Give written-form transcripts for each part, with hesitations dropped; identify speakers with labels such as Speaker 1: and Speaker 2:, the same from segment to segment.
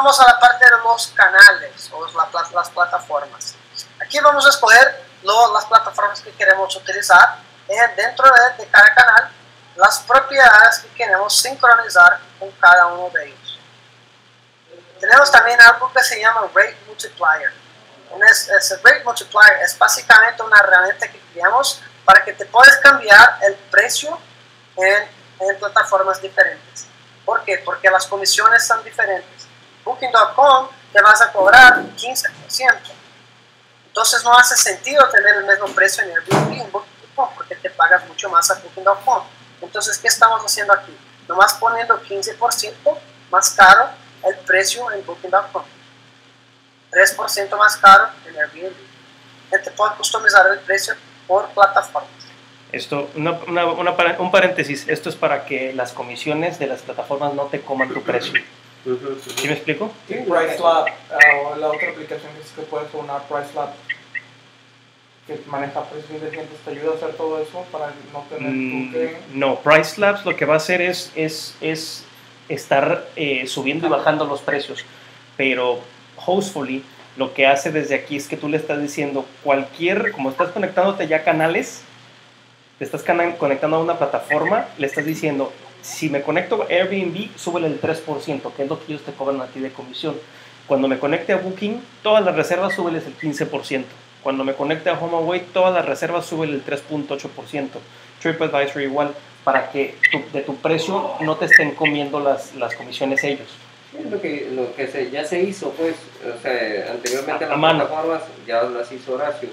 Speaker 1: vamos a la parte de los canales o las plataformas. Aquí vamos a escoger las plataformas que queremos utilizar dentro de cada canal, las propiedades que queremos sincronizar con cada uno de ellos. Tenemos también algo que se llama Rate Multiplier. Ese Rate Multiplier es básicamente una herramienta que creamos para que te puedas cambiar el precio en plataformas diferentes. ¿Por qué? Porque las comisiones son diferentes. Booking.com te vas a cobrar 15%. Entonces no hace sentido tener el mismo precio en Airbnb y en Booking.com porque te pagas mucho más a Booking.com. Entonces, ¿qué estamos haciendo aquí? Nomás poniendo 15% más caro el precio en Booking.com. 3% más caro en Airbnb. Te puedes customizar el precio por plataformas.
Speaker 2: Esto, un paréntesis, esto es para que las comisiones de las plataformas no te coman tu precio. ¿Sí me explico?
Speaker 3: Sí, PriceLab, o la otra aplicación es que puedes poner PriceLab, que maneja precios independientes, te ayuda a hacer todo eso para no tener tú que...
Speaker 2: No, PriceLabs lo que va a hacer es estar subiendo y bajando los precios, pero Hostfully lo que hace desde aquí es que tú le estás diciendo como estás conectándote ya a canales, te estás conectando a una plataforma, le estás diciendo, si me conecto a Airbnb, súbele el 3%, que es lo que ellos te cobran a ti de comisión. Cuando me conecte a Booking, todas las reservas súbeles el 15%. Cuando me conecte a HomeAway, todas las reservas súbele el 3.8%. TripAdvisor igual, para que de tu precio no te estén comiendo las comisiones ellos.
Speaker 4: Lo que ya se hizo, pues, o sea, anteriormente las
Speaker 2: mano.
Speaker 4: plataformas ya las hizo Horacio.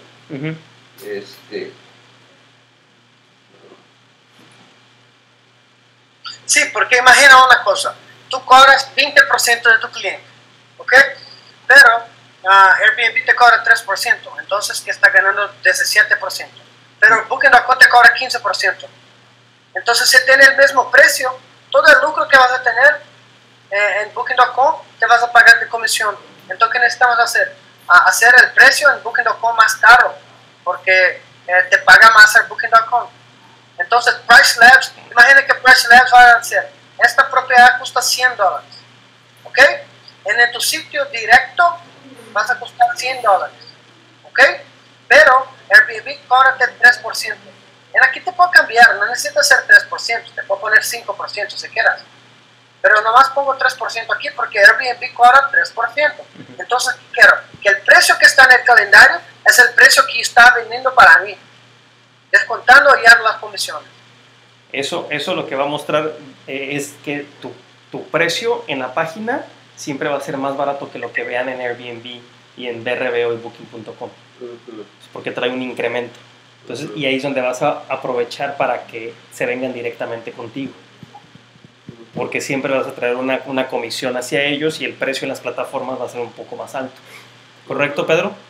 Speaker 1: Sí, porque imagina una cosa, tú cobras 20% de tu cliente, ¿ok? Pero Airbnb te cobra 3%, entonces que está ganando 17%. Pero Booking.com te cobra 15%. Entonces si tiene el mismo precio, todo el lucro que vas a tener en Booking.com te vas a pagar de comisión. Entonces ¿qué necesitamos hacer? Hacer el precio en Booking.com más caro, porque te paga más en Booking.com. Entonces, PriceLabs, imagina que PriceLabs va a decir, esta propiedad cuesta $100, ¿ok? En tu sitio directo vas a costar $100, ¿ok? Pero Airbnb cobra el 3%. En aquí te puedo cambiar, no necesitas ser 3%, te puedo poner 5% si quieras. Pero nomás pongo 3% aquí porque Airbnb cobra 3%. Entonces, ¿qué quiero? Que el precio que está en el calendario es el precio que está vendiendo para mí, descontando ya las comisiones.
Speaker 2: Eso lo que va a mostrar es que tu precio en la página siempre va a ser más barato que lo que vean en Airbnb y en Vrbo y Booking.com, porque trae un incremento. Entonces, y ahí es donde vas a aprovechar para que se vengan directamente contigo, porque siempre vas a traer una comisión hacia ellos y el precio en las plataformas va a ser un poco más alto. ¿Correcto, Pedro?